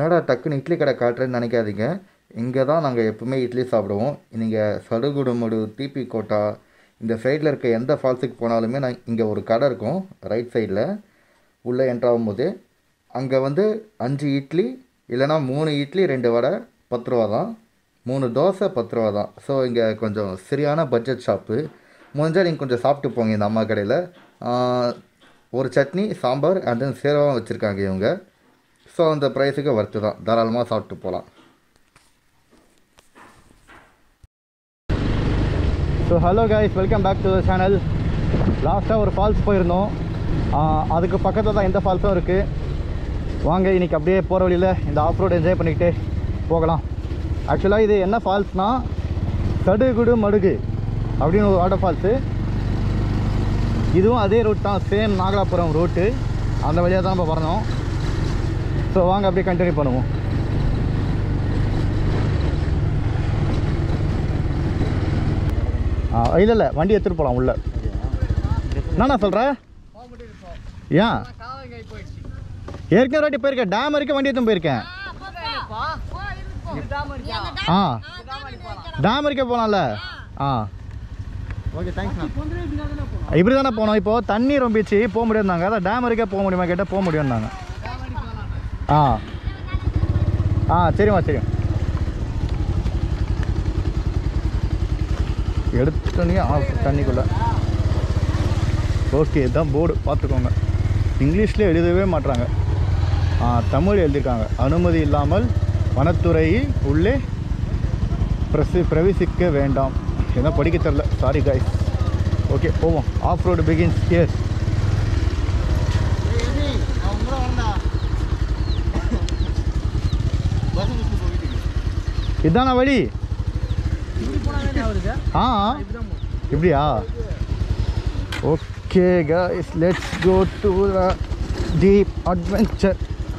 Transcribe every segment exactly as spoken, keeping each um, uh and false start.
என்னடா டக்குன்னு இட்லி கடை காட்டுறேன்னு நினைக்காதீங்க. இங்கே தான் நாங்கள் எப்பவுமே இட்லி சாப்பிடுவோம். நீங்கள் சடுகுடுமுடு, டிபி கோட்டா இந்த சைடில் இருக்க எந்த ஃபால்ஸுக்கு போனாலுமே நான் இங்கே ஒரு கடை இருக்கும் ரைட் சைடில் உள்ளே என்ட்ராகும் போது. அங்கே வந்து அஞ்சு இட்லி இல்லைனா மூணு இட்லி ரெண்டு வடை பத்து ரூபா தான், மூணு தோசை பத்து ரூபா தான். ஸோ இங்கே கொஞ்சம் சரியான பட்ஜெட் ஷாப்பு. முடிஞ்சால் நீங்கள் கொஞ்சம் சாப்பிட்டு போங்க இந்த அம்மா கடையில். ஒரு சட்னி சாம்பார் அண்ட் தென் சேரவும் வச்சுருக்காங்க இவங்க. ஸோ அந்த ப்ரைஸுக்கு ஒர்த்து தான், தாராளமாக சாப்பிட்டு போகலாம். So hello guys, welcome back to the channel. லாஸ்ட்டாக ஒரு ஃபால்ஸ் போயிருந்தோம், அதுக்கு பக்கத்தில் தான் இந்த ஃபால்ஸும் இருக்குது. வாங்க இன்றைக்கி அப்படியே போகிற வழியில் இந்த ஆஃப் ரோடு என்ஜாய் பண்ணிக்கிட்டே போகலாம். ஆக்சுவலாக இது என்ன ஃபால்ஸ்னால் சடுகுடு மடுகு அப்படின்னு ஒரு வாட்டர் ஃபால்ஸு. இதுவும் அதே ரூட் தான், சேம் நாகலாபுரம் ரூட்டு. அந்த வழியாக தான் நம்ம வரணும். ஸோ வாங்க அப்படியே கண்டினியூ பண்ணுவோம். இல்லை இல்லை வண்டி எடுத்துகிட்டு போகலாம் உள்ள. என்னண்ணா சொல்கிறேன்? ஏன் ஏற்கனவே வாட்டி போயிருக்கேன், டேம் வரைக்கும் வண்டி எடுத்து போயிருக்கேன். ஆ டேம் வரைக்கும் போகலாம்ல. ஆ ஓகே தேங்க்ஸ்ண்ணா. இப்படி தானே போனோம். இப்போது தண்ணி ரொம்பிச்சு போக முடியாதுனாங்க, அதான் டேம் வரைக்கும் போக முடியுமா கேட்டால் போக முடியும்னாங்க. ஆ ஆ சரிம்மா சரிம்மா. எடுத்தோன்னே ஆஃப் தண்ணிக்குள்ளே. ஓகே இதுதான் போர்டு பார்த்துக்கோங்க. இங்கிலீஷில் எழுதவே மாட்டுறாங்க, தமிழ் எழுதியிருக்காங்க. அனுமதி இல்லாமல் வனத்துறை உள்ளே பிரசி பிரவேசிக்க வேண்டாம். எதாவது படிக்க தெரில, சாரி காய்ஸ். ஓகே போவோம். Off road begins here. இதான வழி? ஆ இப்படியா? Okay guys, let's go to the deep adventure.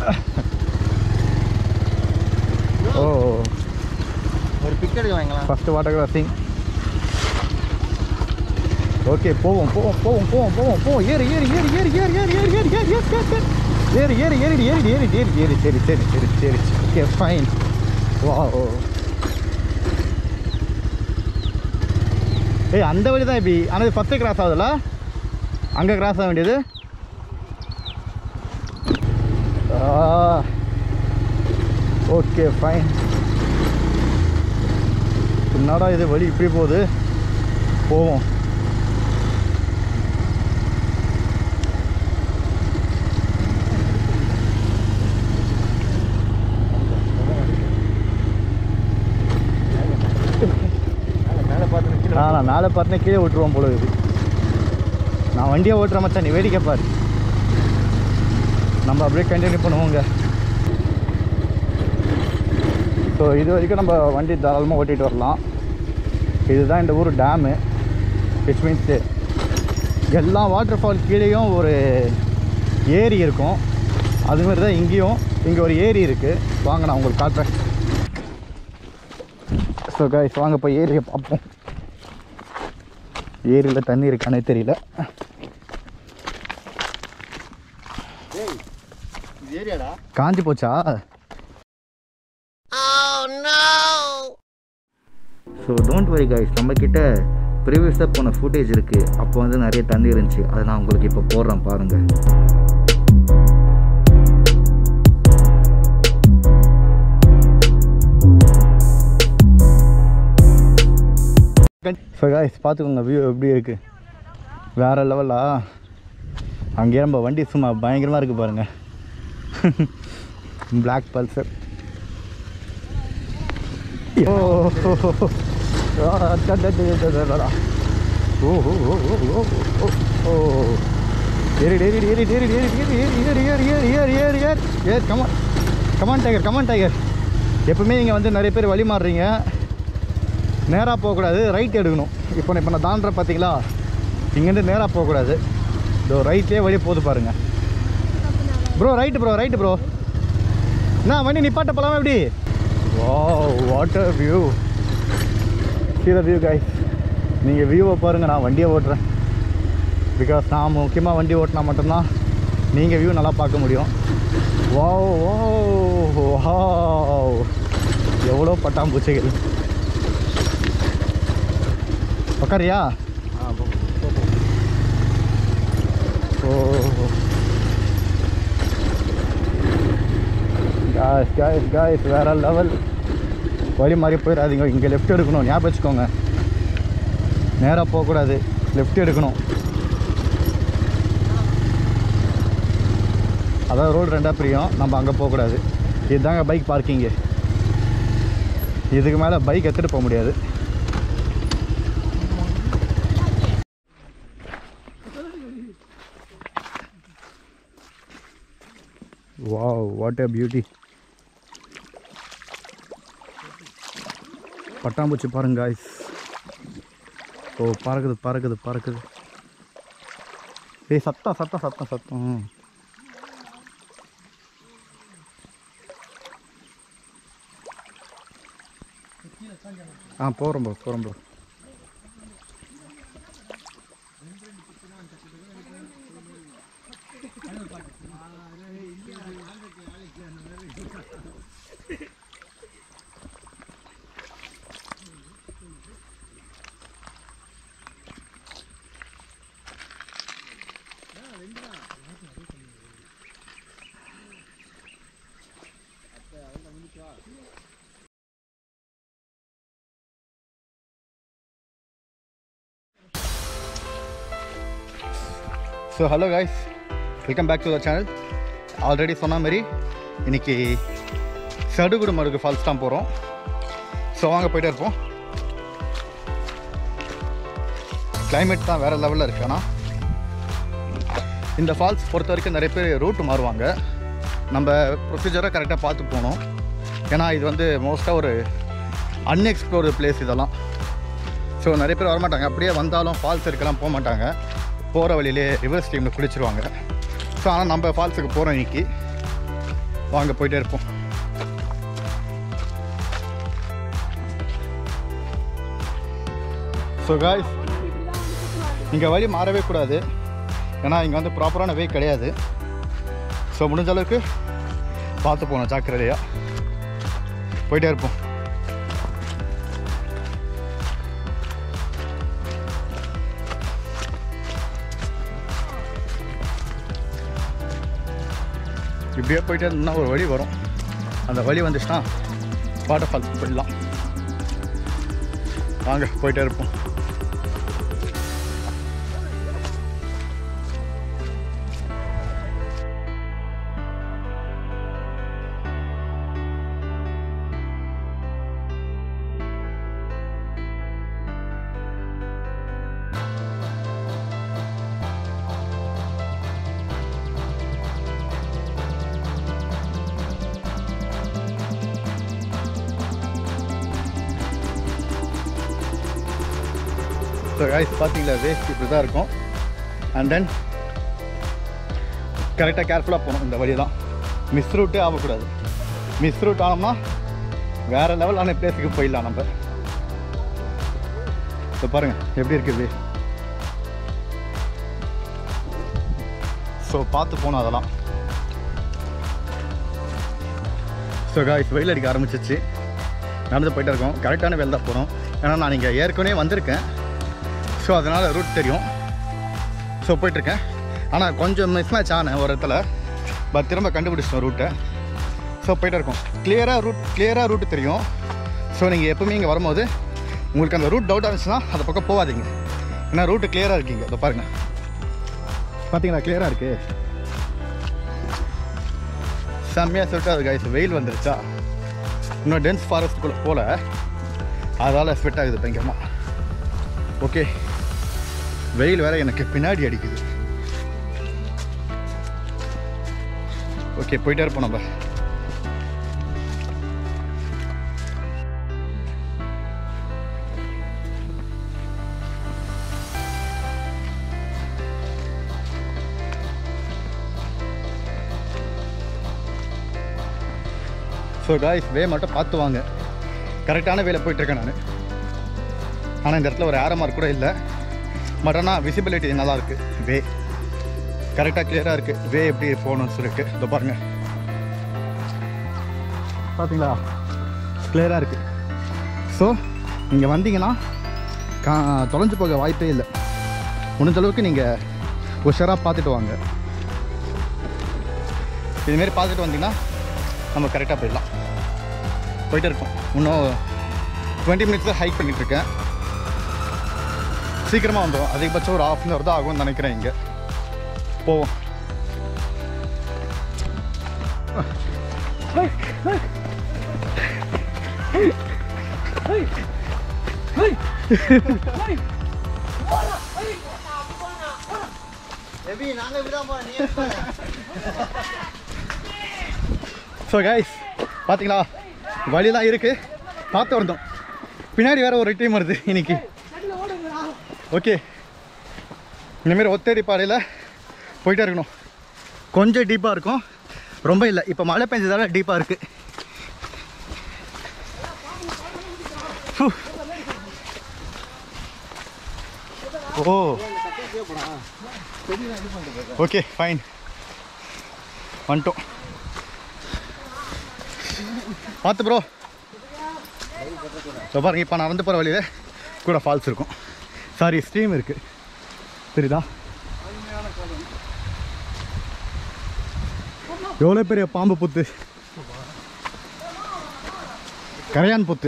ஓ ஒரு பிக்சர் வாங்கலாம். First water crossing. ஓகே போவோம் போவோம் போவோம் போவோம் போவோம் போவோம். ஏறு ஏறு ஏறு ஏறு ஏறு ஏறு ஏறு ஏறு ஏறு ஏறு ஏறு ஏறு ஏறு ஏறு ஏறு ஏறு ஏறு சரி சரி சரி சரி ஓகே ஃபைன். வா ஓ ஏய் அந்த வழி தான் இப்படி. ஆனால் இது ஃபஸ்ட்டு கிராஸ் ஆகுதுல்ல, அங்கே கிராஸ் ஆக வேண்டியது. Okay fine. என்னடா இது வழி இப்படி போகுது? போவோம். நான் மேலே பார்த்தேன், கீழே விட்டுருவோம் போல இது. நான் வண்டியை ஓட்டுற மச்சான், நீ வேடிக்கை பாரு. நம்ம அப்படியே கண்டினியூ பண்ணுவோங்க. ஸோ இது வரைக்கும் நம்ம வண்டி தாராளமாக ஓட்டிகிட்டு வரலாம். இதுதான் இந்த ஊர் டேமு. விச் மீன்ஸ் எல்லா வாட்டர் ஃபால் கீழேயும் ஒரு ஏரி இருக்கும். அதுமாரி தான் இங்கேயும். இங்கே ஒரு ஏரி இருக்குது, வாங்க நான் உங்களுக்கு காட்டுறேன். ஸோ காய்ஸ் வாங்க போய் ஏரியை பார்ப்போம். ஏரியில் தண்ணி இருக்கானே தெரியல. காஞ்சி போச்சா? ஸோ டோன்ட் வரி காய்ஸ், நம்மக்கிட்ட ப்ரீவியஸாக போன ஃபுட்டேஜ் இருக்குது. அப்போ வந்து நிறைய தண்ணி இருந்துச்சு, அதை நான் உங்களுக்கு இப்போ போடுறேன் பாருங்கள். ஸோ காய்ஸ் பார்த்துக்கோங்க, வியூ எப்படி இருக்குது, வேறு லெவலா. அங்கேயே நம்ம வண்டி சும்மா பயங்கரமாக இருக்குது பாருங்கள். Black Pulsar. ஓ ஏறி ஏறி ஏறி ஏறி ஏறி ஏறி ஏறி ஏறி ஏறி ஏறி ஏறி ஏறி ஏறி come on come on tiger come on tiger. எப்பவுமே இங்கே வந்து நிறைய பேர் வழி மாறுறீங்க, நேராக போகக்கூடாது, ரைட் எடுக்கணும். இப்போ இப்போ நான் தாண்டுற பார்த்தீங்களா, இங்கேருந்து நேராக போகக்கூடாது. இதோ ரைட்லேயே வழி போகுது பாருங்கள் bro. Right bro right bro. நான் வண்டி நிப்பாட்ட போகலாமா எப்படி? Wow what a view. see the view guys. நீங்கள் வியூவை பாருங்கள், நான் வண்டியை ஓட்டுறேன். பிகாஸ் நான் முக்கியமாக வண்டி ஓட்டினா மட்டும்தான் நீங்கள் வியூ நல்லா பார்க்க முடியும். வாவ் வாவ் வாவ், எவ்வளோ பட்டாம்பூச்சிகள். உக்காரியா? ஓ காய்ஸ் காய்ஸ் காய்ஸ் வேற லெவல். வழி மாதிரி போயிடாதீங்க. இங்கே லெஃப்ட் எடுக்கணும், ஞாபகம் வச்சுக்கோங்க. நேராக போகக்கூடாது, லெஃப்ட் எடுக்கணும். அதாவது ரோடு ரெண்டாக பிரியும், நம்ம அங்கே போகக்கூடாது. இதுதாங்க பைக் பார்க்கிங்கு. இதுக்கு மேலே பைக் எடுத்துகிட்டு போக முடியாது. Wow, what a beauty. பட்டாம்பூச்சி பாருங்க காய்ஸ். ஓ பறக்குது பறக்குது பறக்குது. ஏய் சத்தம் சத்தம் சத்தம் சத்தம். ஆ போகிறோம் ப்ரோ போகிறோம் bro. So hello guys, welcome back to the channel. Already சொன்ன மாதிரி இன்றைக்கி சடுகுடுமடுகு ஃபால்ஸ் தான் போகிறோம். ஸோ வாங்க போய்ட்டே இருப்போம். கிளைமேட் தான் வேறு லெவலில் இருக்கு. ஆனால் இந்த ஃபால்ஸ் பொறுத்த வரைக்கும் நிறைய பேர் ரூட்டு மாறுவாங்க. நம்ம ப்ரொசீஜரை கரெக்டாக பார்த்து போகணும். ஏன்னா இது வந்து மோஸ்ட்டாக ஒரு அன்எக்ஸ்ப்ளோர்டு பிளேஸ் இதெல்லாம். ஸோ நிறைய பேர் வரமாட்டாங்க. அப்படியே வந்தாலும் ஃபால்ஸ் இருக்கலாம் போக மாட்டாங்க. போகிற வழியிலே ரிவர்ஸ் டீமில் குளிச்சிருவாங்க. ஸோ ஆனால் நம்ம ஃபால்ஸுக்கு போகிறோம் இன்னைக்கு. வாங்க போயிட்டே இருப்போம். ஸோ காய்ஸ், இங்கே வழி மாறவே கூடாது. ஏன்னா இங்கே வந்து ப்ராப்பரான வே கிடையாது. ஸோ முடிஞ்ச அளவுக்கு பார்த்து போகணும், ஜாக்கிரதையாக போயிட்டே இருப்போம். இப்படியே போயிட்டே இருந்தோம்னா ஒரு வழி வரும். அந்த வழி வந்துச்சுன்னா வாட்டர் ஃபால்ஸ் போயிடலாம். வாங்க போயிட்டே இருப்போம். ஸோ காய்ஸ் பார்த்தீங்களா, வேஸ்ட் இப்படி தான் இருக்கும். அண்ட் தென் கரெக்டாக கேர்ஃபுல்லாக போகணும். இந்த வழி தான் மிஸ் ரூட்டே ஆகக்கூடாது. மிஸ் ரூட் ஆனோம்னா வேறு லெவலான பிளேஸுக்கு போயிடலாம் நம்ம. ஸோ பாருங்கள் எப்படி இருக்குது. ஸோ பார்த்து போகணும் அதெல்லாம். ஸோ காய்ஸ், வெயில் அடிக்க ஆரம்பிச்சிச்சு. நடந்து போயிட்டே இருக்கோம். கரெக்டான வேலை தான் போகிறோம். ஏன்னா நான் இங்கே ஏற்கனவே வந்திருக்கேன். ஸோ அதனால் ரூட் தெரியும். ஸோ போயிட்டுருக்கேன். ஆனால் கொஞ்சம் மிஸ் மேட்ச் ஆனேன் ஒரு இடத்துல. பட் திரும்ப கண்டுபிடிச்சிட்டோம் ரூட்டை. ஸோ போயிட்டே இருக்கோம். கிளியராக ரூட் கிளியராக ரூட்டு தெரியும். ஸோ நீங்கள் எப்போவுமே இங்கே வரும்போது உங்களுக்கு அந்த ரூட் டவுட்டாக இருந்துச்சுன்னா அந்த பக்கம் போகாதீங்க. ஏன்னா ரூட்டு கிளியராக இருக்கீங்க. இப்போ பாருங்கள், பார்த்தீங்களா கிளியராக இருக்குது. செம்மையாக சொல்லிட்டு அது காய்ஸ். வெயில் வந்துருச்சா, இன்னும் டென்ஸ் ஃபாரஸ்ட்டுக்குள்ளே போல், அதனால் ஸ்வெட் ஆகுது பயங்கரமாக. ஓகே, வெயில் வேறு எனக்கு பின்னாடி அடிக்குது. ஓகே போயிட்டே இருப்போம் நம்ம. ஸோ காய்ஸ், வே மட்டும் பார்த்து வாங்க. கரெக்டான வேலை போயிட்டுருக்கேன் நான். ஆனால் இந்த இடத்துல ஒரு ஏரோ மார்க் கூட இல்லை. பட் ஆனால் விசிபிலிட்டி நல்லாயிருக்கு. வே கரெக்டாக கிளியராக இருக்குது. வே எப்படி போகணும்னு சொல்லிட்டு இதோ பாருங்கள். பார்த்தீங்களா கிளியராக இருக்குது. ஸோ நீங்கள் வந்தீங்கன்னா கா தொலைஞ்சு போக வாய்ப்பே இல்லை. முடிஞ்ச அளவுக்கு நீங்கள் உஷாராக பார்த்துட்டு வாங்க. இதுமாரி பார்த்துட்டு வந்தீங்கன்னா நம்ம கரெக்டாக போயிடலாம். போயிட்டு இருக்கோம். இன்னும் டுவெண்ட்டி மினிட்ஸில் ஹைக் பண்ணிகிட்ருக்கேன். சீக்கிரமாக வந்துடும். அதிகபட்சம் ஒரு ஹாஃப் அன் ஹவர் தான் ஆகும்னு நினைக்கிறேன். இங்கே போவோம். ஸோ கைஸ் பார்த்தீங்களா வழியெல்லாம் இருக்குது. பார்த்து வந்தோம். பின்னாடி வேறு ஒரு டீம் வருது இன்னைக்கு. ஓகே, இந்தமாரி ஒத்தேரி பாறையில் போயிட்டே இருக்கணும். கொஞ்சம் டீப்பாக இருக்கும், ரொம்ப இல்லை. இப்போ மழை பெஞ்சதால டீப்பாக இருக்குது. ஓ ஓகே ஃபைன், வந்துட்டோம். பார்த்து ப்ரோ. இப்போ பாருங்க, இப்போ நான் நடந்து போகிற வழியில் கூட ஃபால்ஸ் இருக்கும். சாரி, ஸ்ட்ரீம் இருக்குது. தெரியுதா எவ்வளோ பெரிய பாம்பு புத்து, கரையான் புத்து.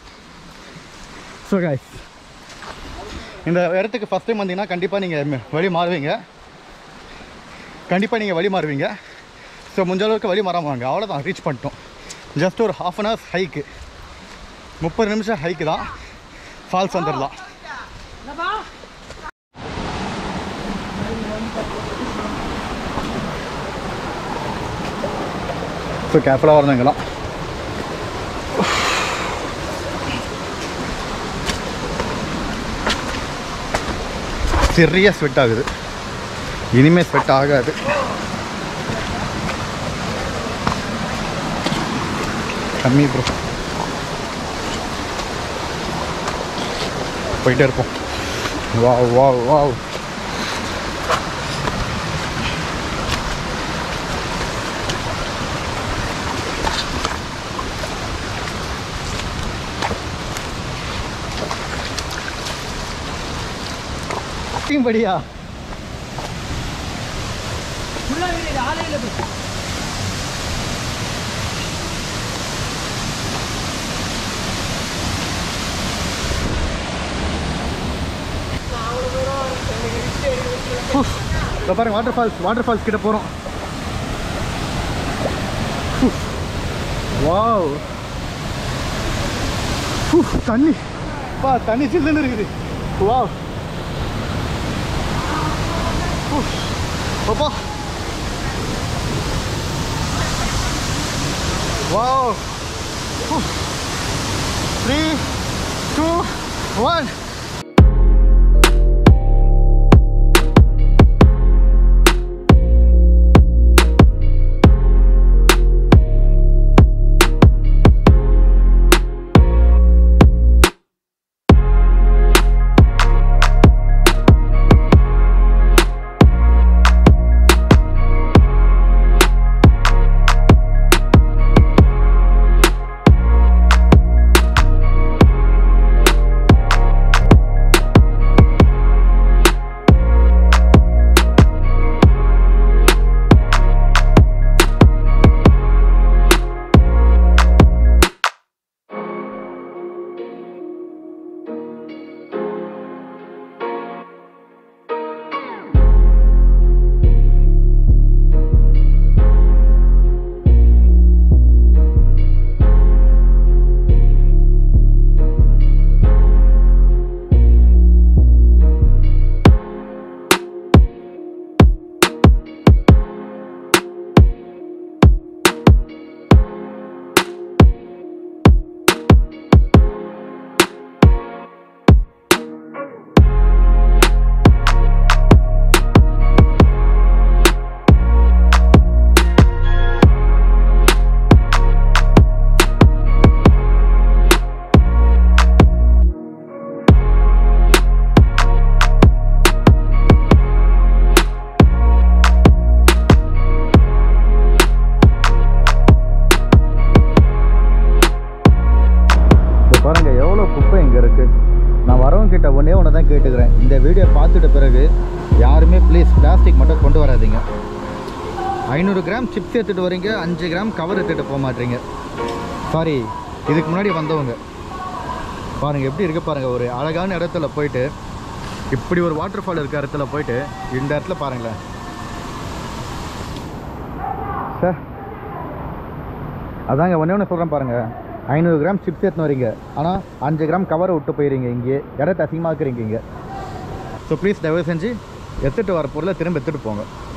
ஸோ கைஸ், இந்த இடத்துக்கு ஃபஸ்ட் டைம் வந்தீங்கன்னா கண்டிப்பாக நீங்கள் வழி மாறுவீங்க. கண்டிப்பாக நீங்கள் வழி மாறுவீங்க. ஸோ முடிஞ்ச அளவுக்கு வழி மாறாமல் வாங்க. அவ்வளோதான், ரீச் பண்ணிட்டோம். ஜஸ்ட் ஒரு ஹாஃப் அன் ஹவர்ஸ் ஹைக்கு, முப்பது நிமிஷம் ஹைக்கு தான். ஃபால்ஸ் வந்துடலாம். ஸோ கேர்ஃபுல்லாக வரணுங்களாம். சரியாக ஸ்வெட் ஆகுது. இனிமேல் ஸ்வெட் ஆகாது. கம்மி ப்ரோ. போயிட்டே இருப்போம். Wow wow wow. படியா பாருங்க, வாட்டர் ஃபால்ஸ். வாட்டர் ஃபால்ஸ் கிட்ட போறோம். வாவ், தண்ணி பா, தண்ணி சில்லுன்னு இருக்குது. வாவ், பாப்பா, வாவ். Three two one. ஒன்றே ஒன்று தான் கேட்டுக்கிறேன், இந்த வீடியோ பார்த்துட்ட பிறகு யாருமே ப்ளீஸ் பிளாஸ்டிக் மட்டும் கொண்டு வராதீங்க. ஐநூறு கிராம் சிப்ஸ் எடுத்துகிட்டு வரீங்க, அஞ்சு கிராம் கவர் எடுத்துகிட்டு போக மாட்டீங்க. சாரி, இதுக்கு முன்னாடி வந்தவங்க பாருங்கள் எப்படி இருக்குது பாருங்கள். ஒரு அழகான இடத்துல போயிட்டு, இப்படி ஒரு வாட்டர் ஃபால் இருக்க இடத்துல போயிட்டு இந்த இடத்துல பாருங்களேன் சார். அதாங்க ஒன்றே ஒன்று சொல்கிறேன் பாருங்கள், ஐநூறு கிராம் சிப்ஸ் எடுத்துன்னு வரீங்க, ஆனால் அஞ்சு கிராம் கவரை விட்டு போயிடுறீங்க. இங்கே இடத்த அசிங்கமாக்குறீங்க இங்கே. ஸோ ப்ளீஸ் தயவு செஞ்சு எடுத்துகிட்டு வர பொருளை திரும்ப எடுத்துகிட்டு போங்க.